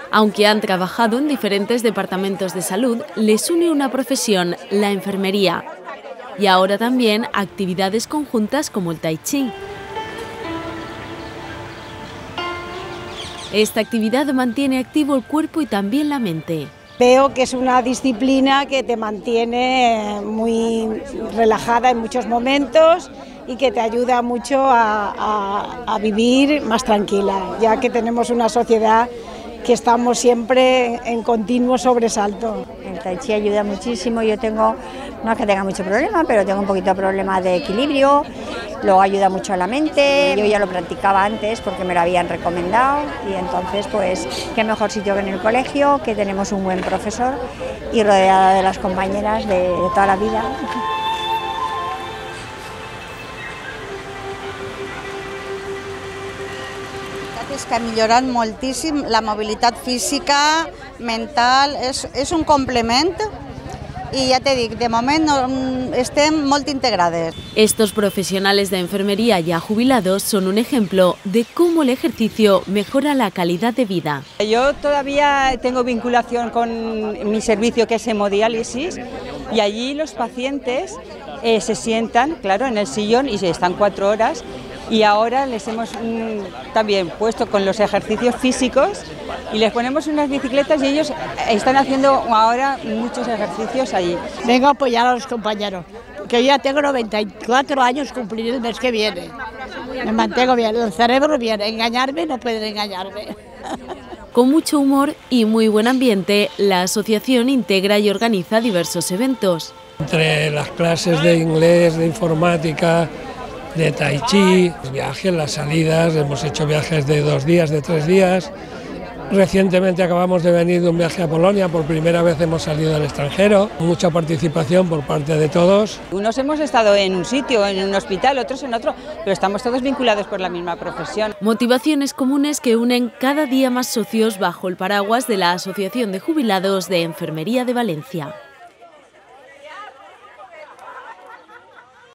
Aunque han trabajado en diferentes departamentos de salud, les une una profesión, la enfermería. Y ahora también actividades conjuntas como el tai chi. Esta actividad mantiene activo el cuerpo y también la mente. Veo que es una disciplina que te mantiene muy relajada en muchos momentos y que te ayuda mucho a vivir más tranquila, ya que tenemos una sociedad que estamos siempre en continuo sobresalto. El tai chi ayuda muchísimo, yo tengo, no es que tenga mucho problema, pero tengo un poquito de problema de equilibrio, luego ayuda mucho a la mente, yo ya lo practicaba antes porque me lo habían recomendado y entonces pues qué mejor sitio que en el colegio, que tenemos un buen profesor y rodeada de las compañeras de toda la vida. És que ha millorat moltíssim la mobilitat física, mental, és un complement y ya te digo, de momento estem molt integrades. Estos profesionales de enfermería ya jubilados son un ejemplo de cómo el ejercicio mejora la calidad de vida. Yo todavía tengo vinculación con mi servicio que es hemodiálisis y allí los pacientes se sientan, claro, en el sillón y están 4 horas. Y ahora les hemos también puesto con los ejercicios físicos y les ponemos unas bicicletas y ellos están haciendo ahora muchos ejercicios allí. Vengo a apoyar a los compañeros, que yo ya tengo 94 años, cumplir el mes que viene. Me mantengo bien, el cerebro bien, engañarme no pueden engañarme. Con mucho humor y muy buen ambiente, la asociación integra y organiza diversos eventos. Entre las clases de inglés, de informática, de tai chi, viajes, las salidas, hemos hecho viajes de 2 días, de 3 días. Recientemente acabamos de venir de un viaje a Polonia, por primera vez hemos salido al extranjero, mucha participación por parte de todos. Unos hemos estado en un sitio, en un hospital, otros en otro, pero estamos todos vinculados por la misma profesión. Motivaciones comunes que unen cada día más socios bajo el paraguas de la Asociación de Jubilados de Enfermería de Valencia.